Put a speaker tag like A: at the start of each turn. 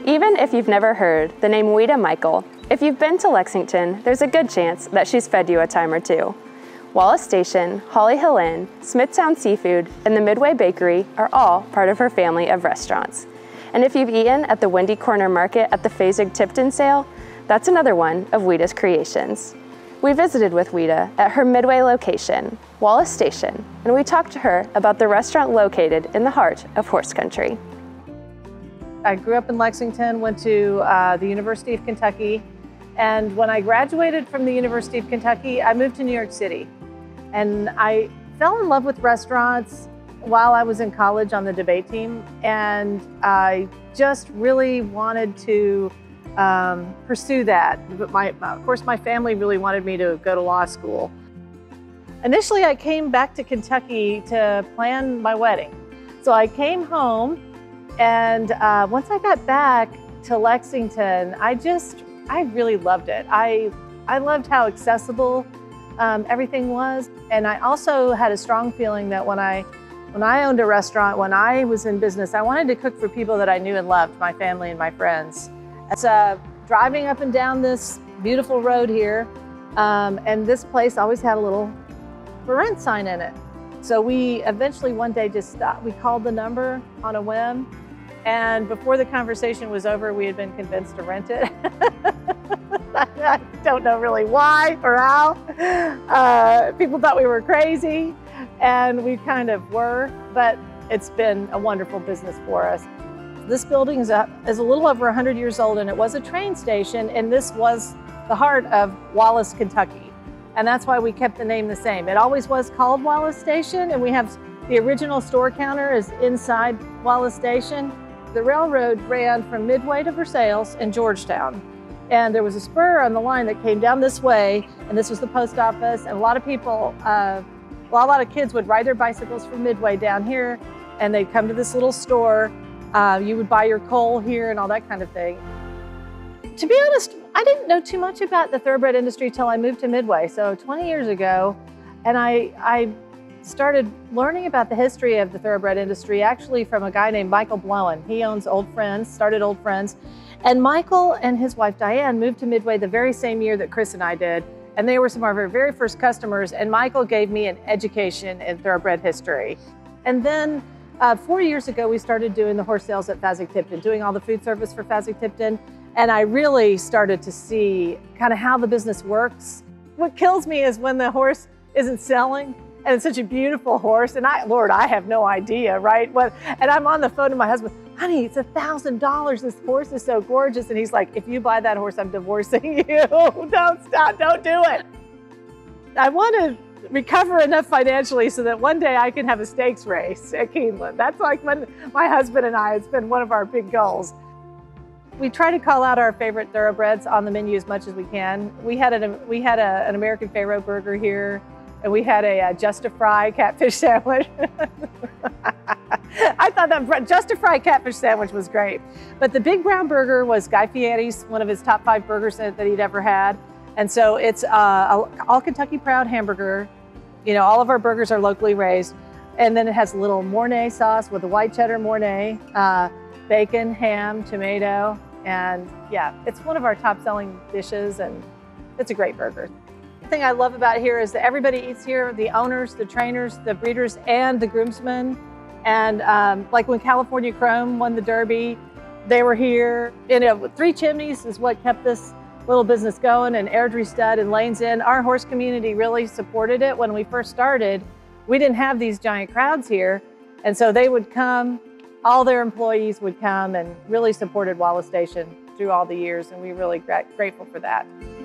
A: Even if you've never heard the name Ouida Michael, if you've been to Lexington, there's a good chance that she's fed you a time or two. Wallace Station, Holly Hill Inn, Smithtown Seafood, and the Midway Bakery are all part of her family of restaurants. And if you've eaten at the Windy Corner Market at the Fasig-Tipton sale, that's another one of Ouida's creations. We visited with Ouida at her Midway location, Wallace Station, and we talked to her about the restaurant located in the heart of horse country.
B: I grew up in Lexington, went to the University of Kentucky, and when I graduated from the University of Kentucky, I moved to New York City. And I fell in love with restaurants while I was in college on the debate team, and I just really wanted to pursue that. But of course, my family really wanted me to go to law school. Initially, I came back to Kentucky to plan my wedding. So I came home, and once I got back to Lexington, I really loved it. I loved how accessible everything was. And I also had a strong feeling that when I owned a restaurant, when I was in business, I wanted to cook for people that I knew and loved, my family and my friends. It's driving up and down this beautiful road here, and this place always had a little for rent sign in it. So we eventually one day just stopped. We called the number on a whim, and before the conversation was over, we had been convinced to rent it. I don't know really why or how. People thought we were crazy, and we kind of were, but it's been a wonderful business for us. This building is a little over 100 years old, and it was a train station, and this was the heart of Wallace, Kentucky. And that's why we kept the name the same. It always was called Wallace Station, and we have the original store counter is inside Wallace Station. The railroad ran from Midway to Versailles and Georgetown. And there was a spur on the line that came down this way, and this was the post office. And a lot of people, a lot of kids would ride their bicycles from Midway down here, and they'd come to this little store. You would buy your coal here and all that kind of thing. To be honest, I didn't know too much about the thoroughbred industry till I moved to Midway, so 20 years ago. And I started learning about the history of the thoroughbred industry actually from a guy named Michael Blowen. He owns Old Friends, started Old Friends. And Michael and his wife Diane moved to Midway the very same year that Chris and I did. And they were some of our very first customers. And Michael gave me an education in thoroughbred history. And then 4 years ago, we started doing the horse sales at Fasig-Tipton, doing all the food service for Fasig-Tipton. And I really started to see kind of how the business works. What kills me is when the horse isn't selling, and it's such a beautiful horse. And Lord, I have no idea, right? And I'm on the phone to my husband, honey, it's $1,000. This horse is so gorgeous. And he's like, if you buy that horse, I'm divorcing you. Don't stop, don't do it. I want to recover enough financially so that one day I can have a stakes race at Keeneland. That's like when my husband and I, it's been one of our big goals. We try to call out our favorite thoroughbreds on the menu as much as we can. We had an American Pharaoh burger here, and we had a Just a Fry catfish sandwich. I thought that Just a Fry catfish sandwich was great. But the Big Brown Burger was Guy Fieri's, one of his top 5 burgers that he'd ever had. And so it's all Kentucky Proud hamburger. You know, all of our burgers are locally raised. And then it has a little Mornay sauce with a white cheddar Mornay, bacon, ham, tomato. And yeah, it's one of our top selling dishes, and it's a great burger. The thing I love about here is that everybody eats here, the owners, the trainers, the breeders, and the groomsmen. And like when California Chrome won the Derby, they were here. You know, Three Chimneys is what kept this little business going, and Airdrie Stud and Lanes End. Our horse community really supported it. When we first started, we didn't have these giant crowds here. And so they would come, all their employees would come and really supported Wallace Station through all the years. And we're really grateful for that.